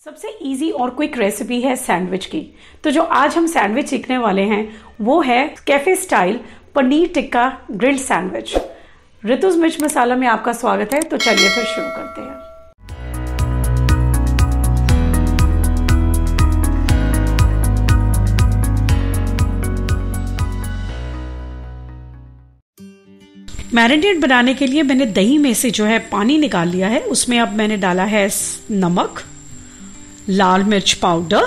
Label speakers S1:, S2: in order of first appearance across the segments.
S1: सबसे इजी और quick recipe है सैंडविच की। तो जो आज हम सैंडविच सीखने वाले हैं वो है cafe style paneer tikka grilled sandwich. ऋतुज मिर्च मसाला में आपका स्वागत है। तो चलिए फिर शुरू करते हैं। मैरिनेट बनाने के लिए मैंने दही में से जो है पानी निकाल लिया है। उसमें अब मैंने डाला है नमक, लाल मिर्च पाउडर,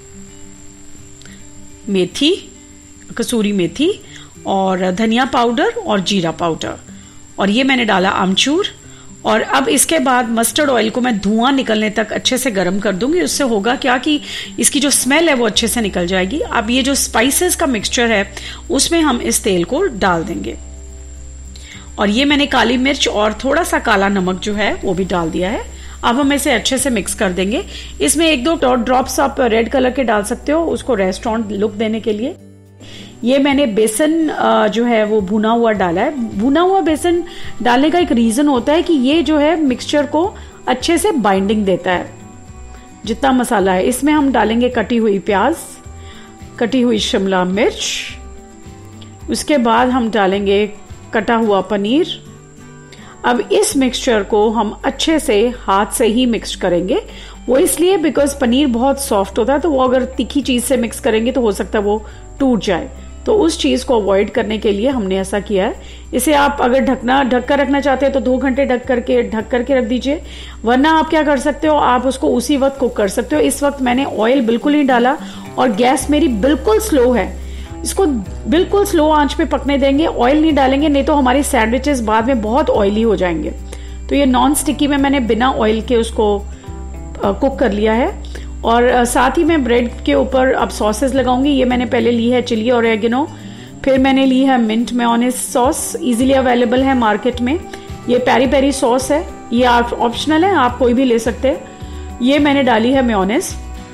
S1: मेथी, कसूरी मेथी और धनिया पाउडर और जीरा पाउडर, और ये मैंने डाला आमचूर। और अब इसके बाद मस्टर्ड ऑयल को मैं धुआं निकलने तक अच्छे से गर्म कर दूंगी। उससे होगा क्या कि इसकी जो स्मेल है वो अच्छे से निकल जाएगी। अब ये जो स्पाइसेस का मिक्सचर है उसमें हम इस तेल को डाल देंगे। और ये मैंने काली मिर्च और थोड़ा सा काला नमक जो है वो भी डाल दिया है। अब हम इसे अच्छे से मिक्स कर देंगे। इसमें एक दो ड्रॉप्स आप रेड कलर के डाल सकते हो उसको रेस्टोरेंट लुक देने के लिए। ये मैंने बेसन जो है वो भुना हुआ डाला है। भुना हुआ बेसन डालने का एक रीजन होता है कि ये जो है मिक्सचर को अच्छे से बाइंडिंग देता है। जितना मसाला है इसमें हम डालेंगे कटी हुई प्याज, कटी हुई शिमला मिर्च, उसके बाद हम डालेंगे कटा हुआ पनीर। अब इस मिक्सचर को हम अच्छे से हाथ से ही मिक्स करेंगे। वो इसलिए बिकॉज पनीर बहुत सॉफ्ट होता है, तो वो अगर तीखी चीज से मिक्स करेंगे तो हो सकता है वो टूट जाए। तो उस चीज को अवॉइड करने के लिए हमने ऐसा किया है। इसे आप अगर ढक कर रखना चाहते हैं तो 2 घंटे ढक करके रख दीजिए, वरना आप क्या कर सकते हो, आप उसको उसी वक्त कुक कर सकते हो। इस वक्त मैंने ऑयल बिल्कुल नहीं डाला और गैस मेरी बिल्कुल स्लो है। इसको बिल्कुल स्लो आंच पे पकने देंगे, ऑयल नहीं डालेंगे, नहीं तो हमारी सैंडविचेस बाद में बहुत ऑयली हो जाएंगे। तो ये नॉन स्टिकी में मैंने बिना ऑयल के उसको कुक कर लिया है। और साथ ही मैं ब्रेड के ऊपर अब सॉसेस लगाऊंगी। ये मैंने पहले ली है चिली और ऑरेगेनो, फिर मैंने ली है mint mayonnaise sauce, easily available है मार्केट में। ये पेरी पेरी सॉस है, ये ऑप्शनल है, आप कोई भी ले सकते हैं। ये मैंने डाली है मेयोनेज।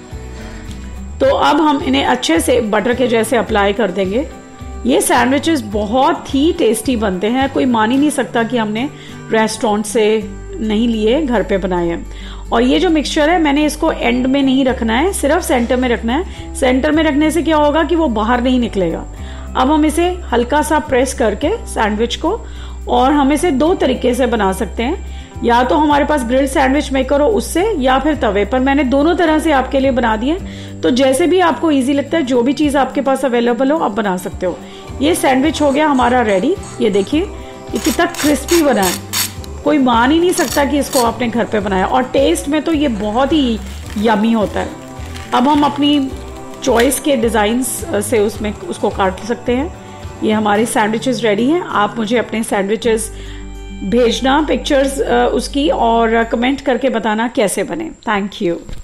S1: तो अब हम इन्हें अच्छे से बटर के जैसे अप्लाई कर देंगे। ये सैंडविचेस बहुत ही टेस्टी बनते हैं, कोई मान ही नहीं सकता कि हमने रेस्टोरेंट से नहीं लिए, घर पे बनाए हैं। और ये जो मिक्सचर है मैंने इसको एंड में नहीं रखना है, सिर्फ सेंटर में रखना है। सेंटर में रखने से क्या होगा कि वो बाहर नहीं निकलेगा। अब हम इसे हल्का सा प्रेस करके सैंडविच को, और हम इसे 2 तरीके से बना सकते हैं। या तो हमारे पास ग्रिल्ड सैंडविच मेकर हो उससे, या फिर तवे पर। मैंने दोनों तरह से आपके लिए बना दिए, तो जैसे भी आपको इजी लगता है, जो भी चीज आपके पास अवेलेबल हो आप बना सकते हो। ये सैंडविच हो गया हमारा रेडी। ये देखिए ये कितना क्रिस्पी बना है, कोई मान ही नहीं सकता कि इसको आपने घर पे बनाया। और टेस्ट में तो ये बहुत ही यमी होता है। अब हम अपनी चॉइस के डिजाइन से उसमें उसको काट सकते हैं। ये हमारी सैंडविचेस रेडी हैं। आप मुझे अपने सैंडविचेस भेजना पिक्चर्स उसकी, और कमेंट करके बताना कैसे बने। Thank you.